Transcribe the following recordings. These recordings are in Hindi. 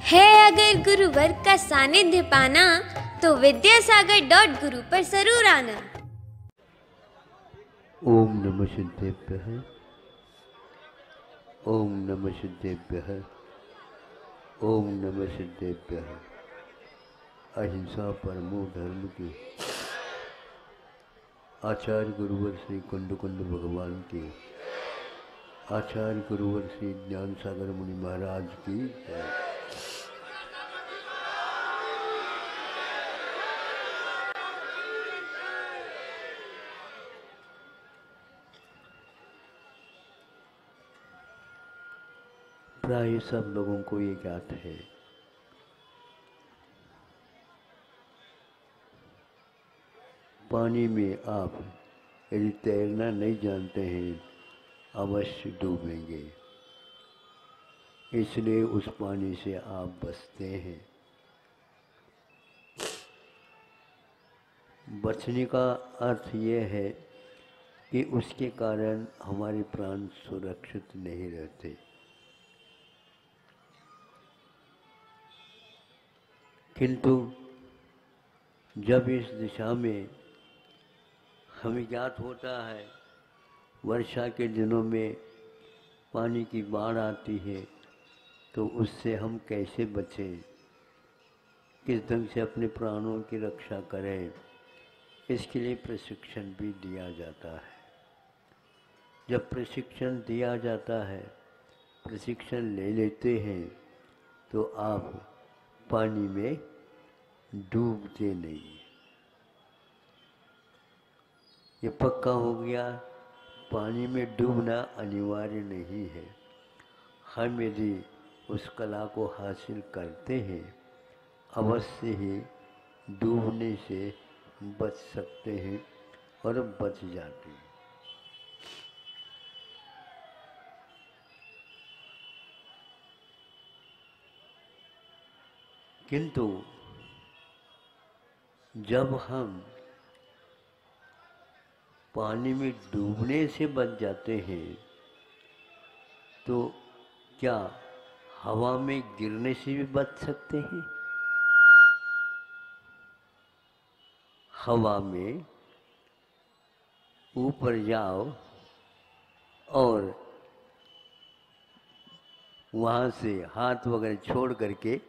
है अगर गुरुवर का सानिध्य पाना तो विद्यासागर.गुरु पर जरूर आना। ओम नमः सिद्धेभ्यः। ओम नमः सिद्धेभ्यः। ओम नमः सिद्धेभ्यः। अहिंसा परमो धर्म की आचार्य गुरुवर श्री कुंड कुंड भगवान की, आचार्य गुरुवर श्री ज्ञान सागर मुनि महाराज की है। प्राय सब लोगों को ये ज्ञात है, पानी में आप यदि तैरना नहीं जानते हैं अवश्य डूबेंगे, इसलिए उस पानी से आप बचते हैं। बचने का अर्थ ये है कि उसके कारण हमारे प्राण सुरक्षित नहीं रहते। किंतु जब इस दिशा में हमें ज्ञात होता है वर्षा के दिनों में पानी की बाढ़ आती है, तो उससे हम कैसे बचें, किस ढंग से अपने प्राणों की रक्षा करें, इसके लिए प्रशिक्षण भी दिया जाता है। जब प्रशिक्षण दिया जाता है, प्रशिक्षण ले लेते हैं, तो आप पानी में डूबते नहीं। ये पक्का हो गया, पानी में डूबना अनिवार्य नहीं है। हम यदि उस कला को हासिल करते हैं अवश्य ही डूबने से बच सकते हैं और बच जाते हैं। किंतु जब हम पानी में डूबने से बच जाते हैं तो क्या हवा में गिरने से भी बच सकते हैं? हवा में ऊपर जाओ और वहाँ से हाथ वगैरह छोड़ करके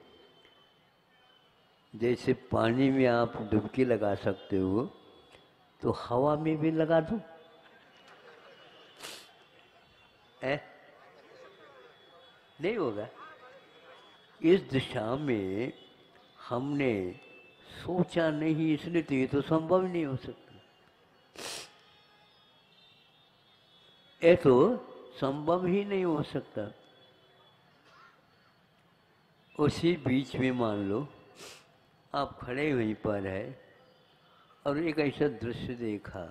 जैसे पानी में आप डुबकी लगा सकते हो, तो हवा में भी लगा दो। नहीं होगा। इस दिशा में हमने सोचा नहीं, इसलिए तो ये तो संभव नहीं हो सकता। ये तो संभव ही नहीं हो सकता। उसी बीच में मान लो आप खड़े वहीं पर है और एक ऐसा दृश्य देखा,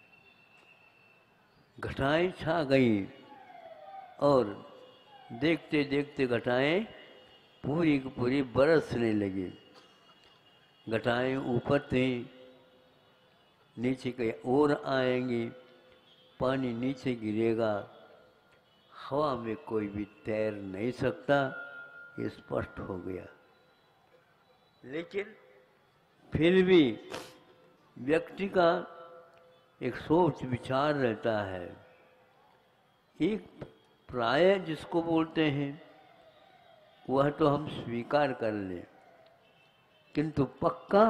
घटाएं छा गई और देखते देखते घटाएं पूरी की पूरी बरसने लगी। घटाएं ऊपर थी, नीचे कहीं और आएंगी, पानी नीचे गिरेगा, हवा में कोई भी तैर नहीं सकता, ये स्पष्ट हो गया। लेकिन फिर भी व्यक्ति का एक सोच विचार रहता है, एक प्राय जिसको बोलते हैं वह तो हम स्वीकार कर लें, किंतु पक्का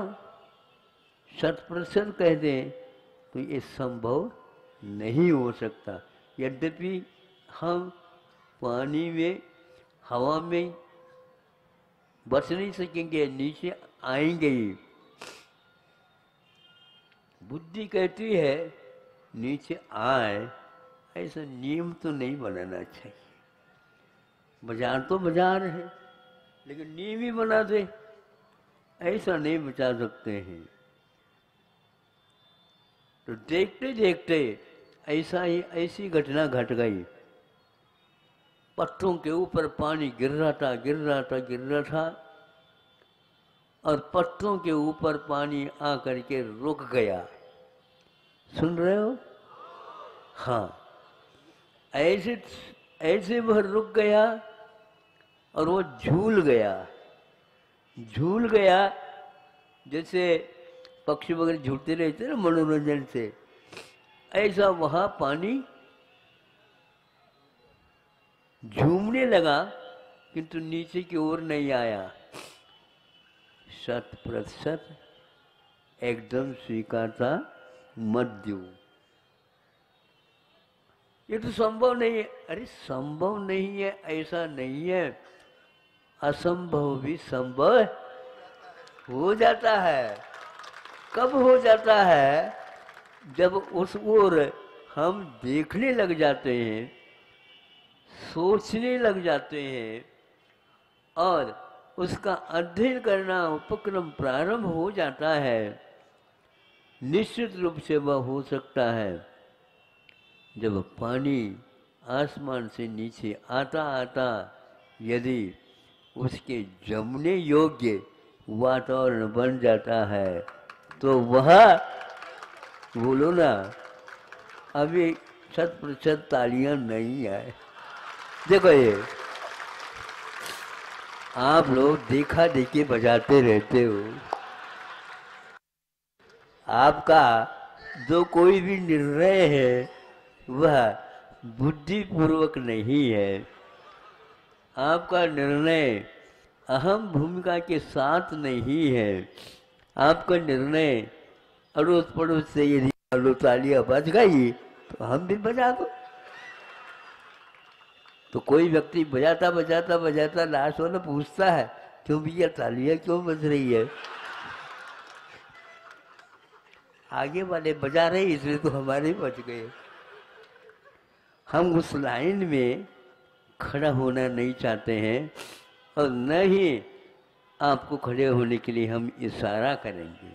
100% कह दें तो ये संभव नहीं हो सकता। यद्यपि हम पानी में हवा में बच नहीं सकेंगे, नीचे आएंगे ही। बुद्धि कहती है नीचे आए, ऐसा नियम तो नहीं बनाना चाहिए। बाजार तो बाजार है, लेकिन नियम ही बना दे, ऐसा नहीं बचा सकते हैं। तो देखते देखते ऐसी घटना घट गई। पत्थरों के ऊपर पानी गिर रहा था और पत्थरों के ऊपर पानी आकर के रुक गया। सुन रहे हो? हाँ, ऐसे वह रुक गया और वो झूल गया। झूल गया, जैसे पक्षी वगैरह झूलते रहते ना मनोरंजन से, ऐसा वहां पानी झूमने लगा किंतु नीचे की ओर नहीं आया। 100% एकदम स्वीकारता मत दो। ये तो संभव नहीं है। अरे संभव नहीं है ऐसा नहीं है, असंभव भी संभव हो जाता है। कब हो जाता है? जब उस ओर हम देखने लग जाते हैं, सोचने लग जाते हैं और उसका अध्ययन करना उपक्रम प्रारंभ हो जाता है। निश्चित रूप से वह हो सकता है जब पानी आसमान से नीचे आता आता यदि उसके जमने योग्य वातावरण बन जाता है तो वह, बोलो ना, अभी 100% तालियां नहीं आए। देखो ये आप लोग देखा देखी बजाते रहते हो। आपका जो कोई भी निर्णय है वह बुद्धिपूर्वक नहीं है। आपका निर्णय अहम भूमिका के साथ नहीं है। आपका निर्णय अड़ोस पड़ोस से यदि लो तालियां बज गई तो हम भी बजा दो। तो कोई व्यक्ति बजाता बजाता बजाता लास्ट वाला पूछता है क्यों भैया तालियां क्यों बज रही है? आगे वाले बजा रहे इसलिए तो हमारे बज गए। हम उस लाइन में खड़ा होना नहीं चाहते हैं और न ही आपको खड़े होने के लिए हम इशारा करेंगे।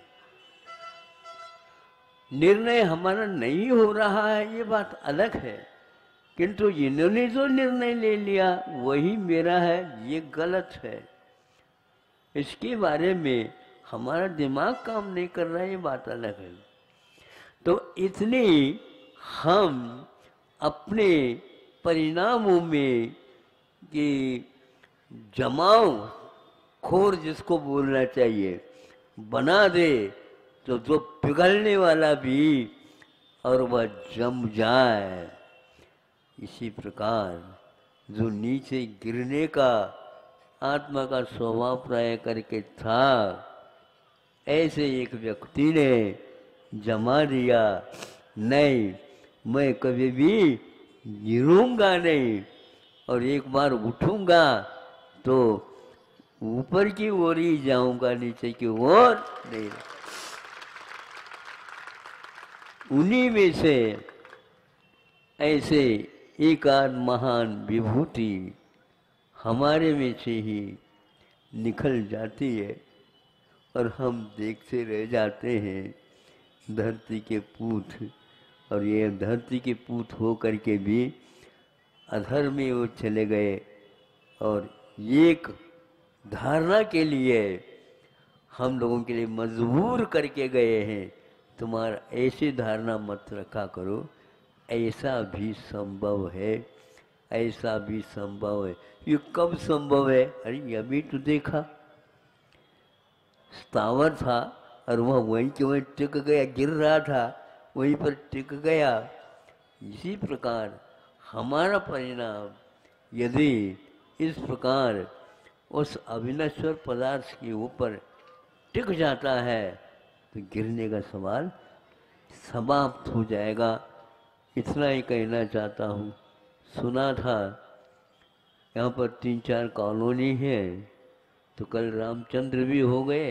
निर्णय हमारा नहीं हो रहा है ये बात अलग है, किंतु इन्होंने जो निर्णय ले लिया वही मेरा है, ये गलत है। इसके बारे में हमारा दिमाग काम नहीं कर रहा है, ये बात अलग है। तो इतनी हम अपने परिणामों में कि जमाव खोर जिसको बोलना चाहिए बना दे तो जो पिघलने वाला भी और वह जम जाए। इसी प्रकार जो नीचे गिरने का आत्मा का स्वभाव प्राय करके था, ऐसे एक व्यक्ति ने जमा दिया, नहीं मैं कभी भी गिरूंगा नहीं और एक बार उठूंगा तो ऊपर की ओर ही जाऊंगा, नीचे की ओर नहीं। उन्हीं में से ऐसे एक आध महान विभूति हमारे में से ही निकल जाती है और हम देखते रह जाते हैं धरती के पूत। और ये धरती के पूत हो करके भी अधर में वो चले गए और एक धारणा के लिए हम लोगों के लिए मजबूर करके गए हैं, तुम्हारा ऐसी धारणा मत रखा करो, ऐसा भी संभव है, ऐसा भी संभव है। ये कब संभव है? अरे अभी तो देखा, स्थावर था और वह वहीं के वहीं टिक गया, गिर रहा था वहीं पर टिक गया। इसी प्रकार हमारा परिणाम यदि इस प्रकार उस अविनश्वर पदार्थ के ऊपर टिक जाता है तो गिरने का सवाल समाप्त हो जाएगा। इतना ही कहना चाहता हूँ। सुना था यहाँ पर 3-4 कॉलोनी है, तो कल रामचंद्र भी हो गए,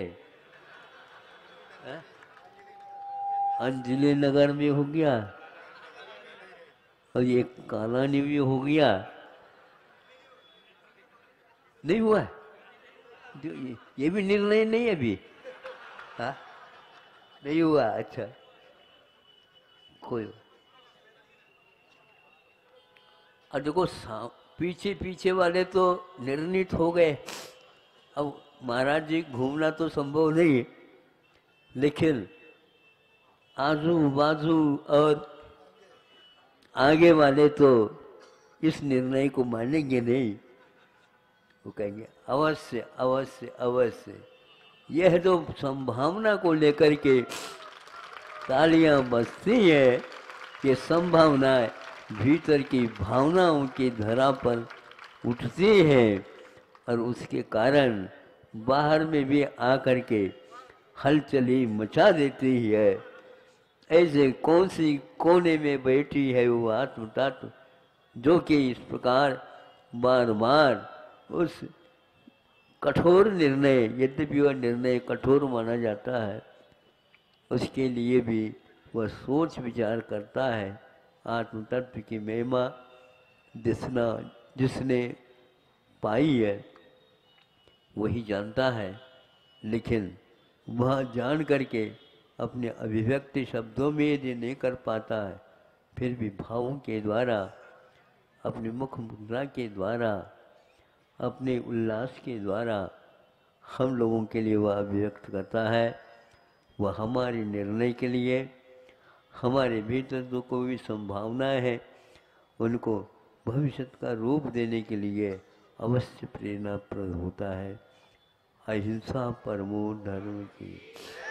अंजलि नगर में हो गया और ये कॉलोनी भी हो गया। नहीं हुआ ये भी निर्णय नहीं है अभी। हाँ नहीं हुआ, अच्छा कोई। और देखो पीछे पीछे वाले तो निर्णित हो गए। अब महाराज जी घूमना तो संभव नहीं, लेकिन आजू बाजू और आगे वाले तो इस निर्णय को मानेंगे नहीं। वो कहेंगे अवश्य अवश्य अवश्य। यह तो संभावना को लेकर के तालियां बजती है कि संभावनाएं भीतर की भावनाओं की धरा पर उठती है और उसके कारण बाहर में भी आकर के हलचली मचा देती है। ऐसे कौन सी कोने में बैठी है वो आत्म तत्व जो कि इस प्रकार बार बार उस कठोर निर्णय, यद्यपि वह निर्णय कठोर माना जाता है, उसके लिए भी वह सोच विचार करता है। आत्म तत्व की महिमा जिसने पाई है वही जानता है, लेकिन वह जान करके अपने अभिव्यक्ति शब्दों में यदि नहीं कर पाता है, फिर भी भावों के द्वारा, अपने मुख मुद्रा के द्वारा, अपने उल्लास के द्वारा हम लोगों के लिए वह अभिव्यक्त करता है। वह हमारे निर्णय के लिए, हमारे भीतर जो कोई संभावनाएं हैं उनको भविष्य का रूप देने के लिए अवश्य प्रेरणाप्रद होता है। अहिंसा परमो धर्म की।